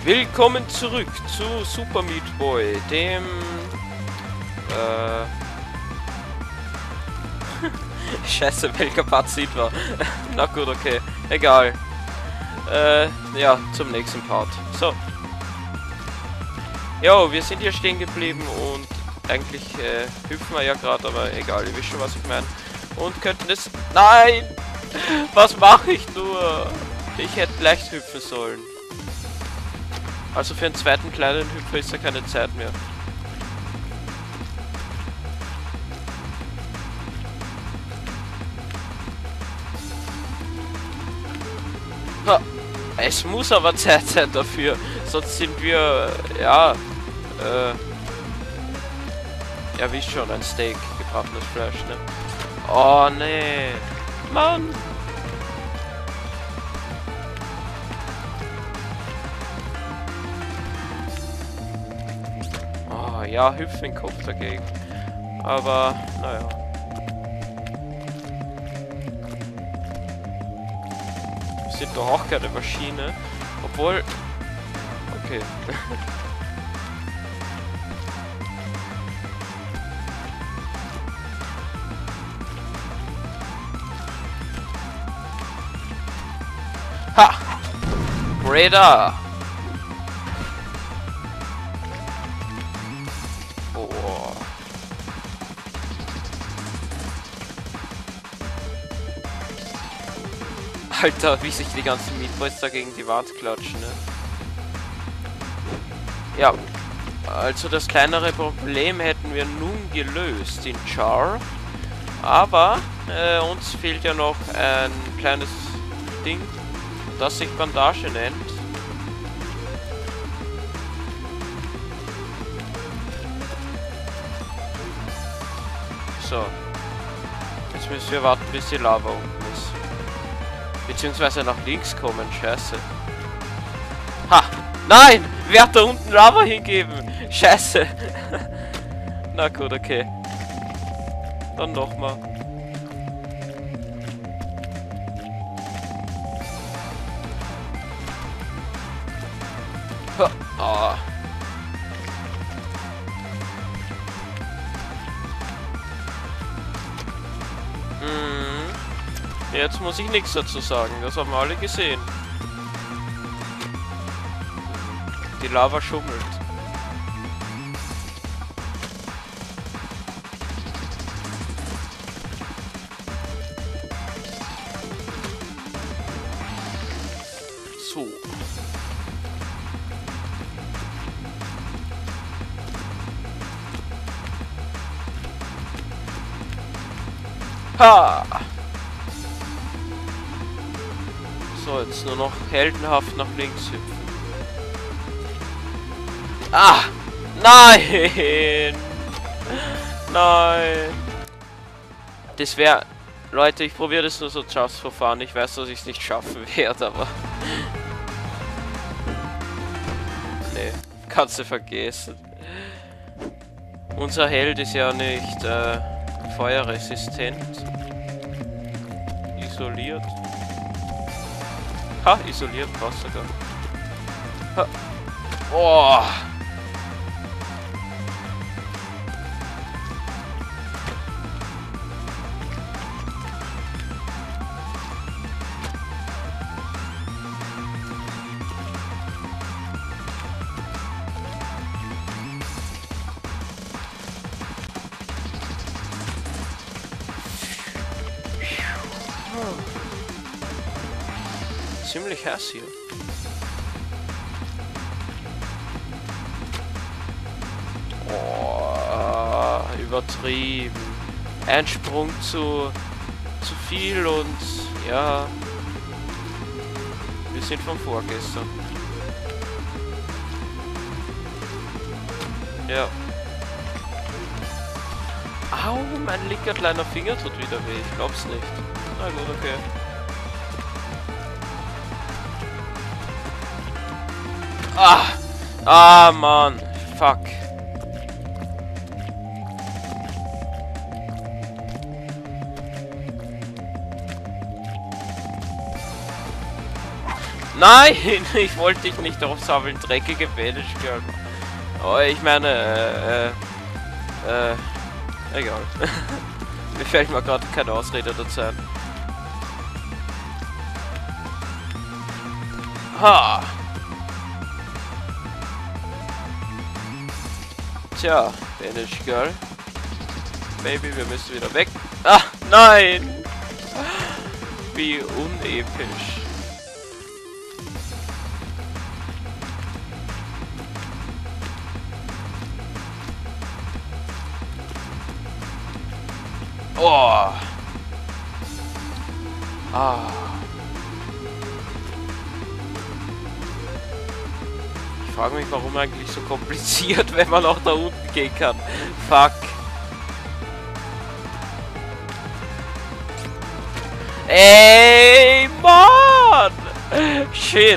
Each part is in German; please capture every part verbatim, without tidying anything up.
Willkommen zurück zu Super Meat Boy, dem... Äh... Scheiße, welcher Part sieht man? Na gut, okay. Egal. Äh, ja, zum nächsten Part. So. Jo, wir sind hier stehen geblieben und eigentlich äh, hüpfen wir ja gerade, aber egal, ihr wisst schon, was ich meine. Und könnten es... Nein! Was mache ich nur? Ich hätte leicht hüpfen sollen. Also für einen zweiten kleinen Hüpfer ist ja keine Zeit mehr. Ha, es muss aber Zeit sein dafür, sonst sind wir, ja, äh, ja wie schon, ein Steak, gebratenes Fleisch, ne? Oh nee, Mann! Oh ja, hüpfen den Kopf dagegen. Aber, naja. Wir sind doch auch keine Maschine. Obwohl... Okay. Ha! Radar! Oh. Alter, wie sich die ganzen Meat Boys da gegen die Wand klatschen, ne? Ja, also das kleinere Problem hätten wir nun gelöst in Char. Aber äh, uns fehlt ja noch ein kleines Ding, das sich Bandage nennt. So. Jetzt müssen wir warten, bis die Lava unten ist. Beziehungsweise nach links kommen, scheiße. Ha! Nein! Wer hat da unten Lava hingeben? Scheiße! Na gut, okay. Dann nochmal. Ah. Hm. Jetzt muss ich nichts dazu sagen, das haben wir alle gesehen. Die Lava schummelt. So. Ha! So, jetzt nur noch heldenhaft nach links hüpfen. Ah! Nein! Nein! Das wäre... Leute, ich probiere das nur so just for fun. Ich weiß, dass ich es nicht schaffen werde, aber... Nee, kannst du vergessen. Unser Held ist ja nicht äh, feuerresistent. Isoliert. Ha, isoliert passt sogar. Ha. Oh. Ziemlich heiß hier. Oh, übertrieben. Ein Sprung zu, zu viel und ja. Wir sind von vorgestern. Ja. Au, mein linker kleiner Finger tut wieder weh. Ich glaub's nicht. Na gut, okay. Ah! Ah, Mann! Fuck! Nein, ich wollte dich nicht aufsammeln, dreckige Banish Girl. Oh, ich meine, äh, äh, äh, egal. Mir fällt mir gerade keine Ausrede dazu ein. Ha! Tja, Banish Girl. Baby, wir müssen wieder weg. Ah, nein! Wie unepisch. Oh! Ah. Ich frage mich, warum eigentlich so kompliziert, wenn man auch da unten gehen kann. Fuck. Ey, Mann! Shit.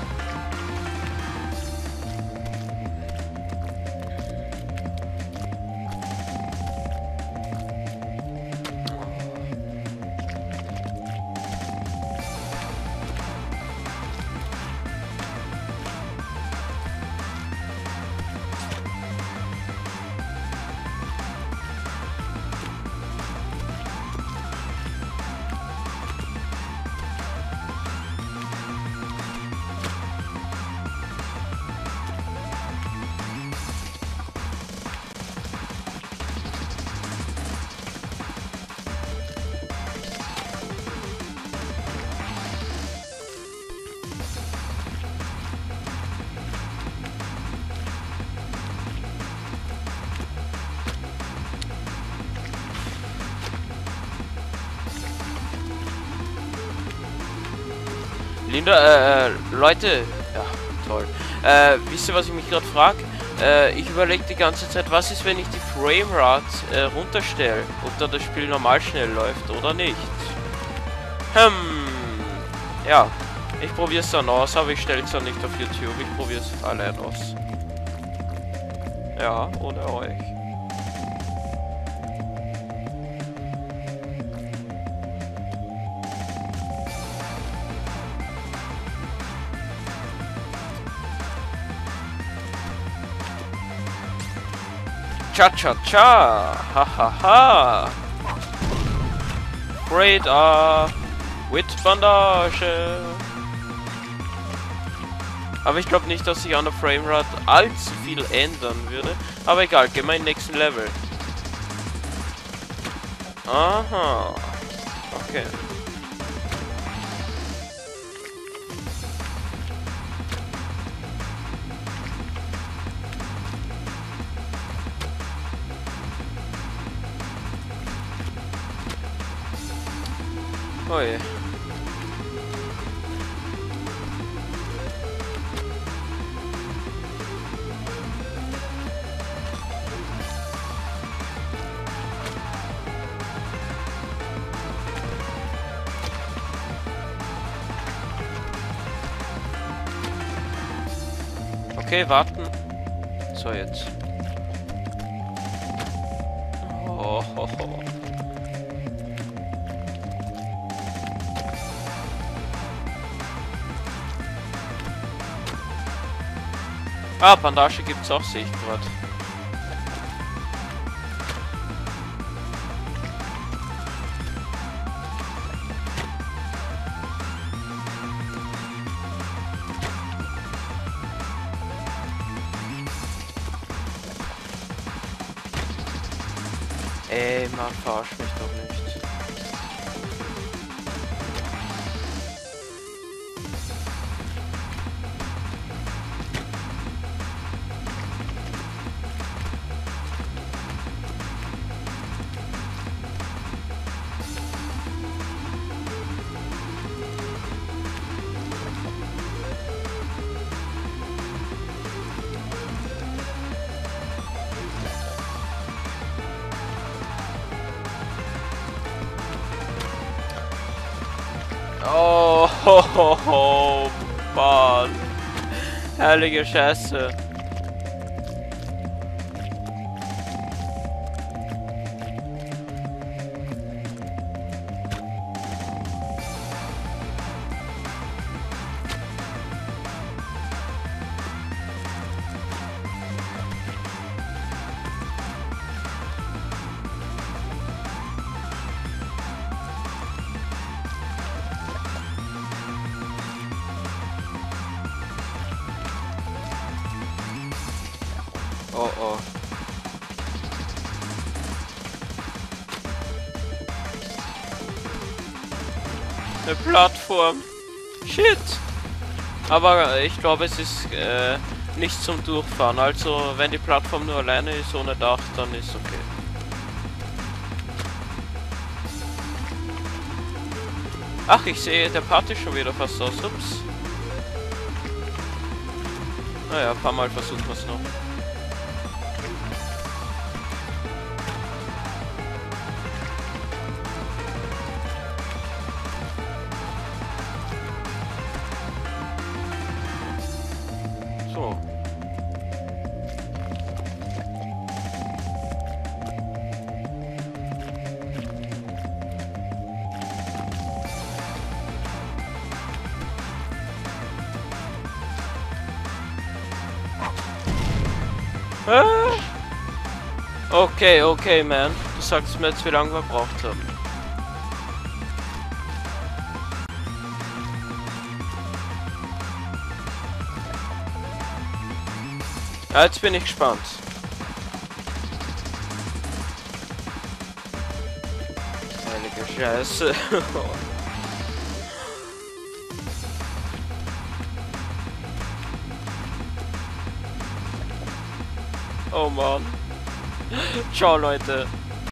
Linda, äh, äh, Leute, ja, toll. Äh, wisst ihr, was ich mich gerade frage? Äh, ich überlege die ganze Zeit, was ist, wenn ich die Framerate äh, runterstelle, ob da das Spiel normal schnell läuft oder nicht. Hm, ja, ich probiere es dann aus, aber ich stelle es dann nicht auf YouTube, ich probiere es allein aus. Ja, ohne euch. Cha cha cha! Ha ha ha! Radar! With Bandage! Aber ich glaube nicht, dass sich an der Framerate allzu viel ändern würde. Aber egal, gehen wir in den nächsten Level. Aha! Okay. Oh je. Okay, warten. So, jetzt. Oh, ho, ho. Ah, Bandage gibt's auch, sehe ich gerade. Ey, Mann, verarsch mich doch nicht. Oh, ho, ho, ho, Mann. Herrliche Scheiße. Oh oh. Eine Plattform. Shit. Aber ich glaube, es ist äh, nicht zum Durchfahren. Also, wenn die Plattform nur alleine ist, ohne Dach, dann ist okay. Ach, ich sehe, der Part ist schon wieder fast aus. Ups. Naja, ein paar Mal versuchen wir es noch. So. Okay, okay, man. Du sagst mir jetzt, wie lange wir braucht haben. Ja, jetzt bin ich gespannt. Heilige Scheiße. Oh Mann. Ciao, Leute.